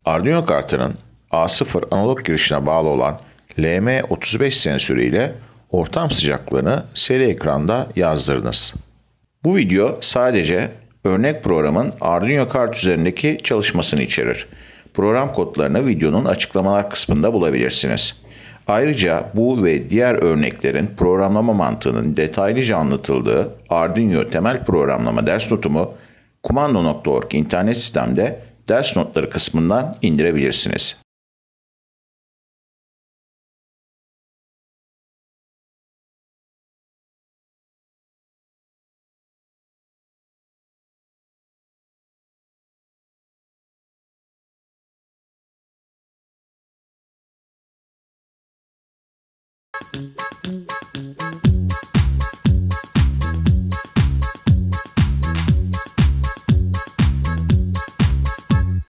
Arduino kartının A0 analog girişine bağlı olan LM35 sensörü ile ortam sıcaklığını seri ekranda yazdırınız. Bu video sadece örnek programın Arduino kart üzerindeki çalışmasını içerir. Program kodlarını videonun açıklamalar kısmında bulabilirsiniz. Ayrıca bu ve diğer örneklerin programlama mantığının detaylıca anlatıldığı Arduino temel programlama ders notumu Kumando.org internet sitemde ders notları kısmından indirebilirsiniz.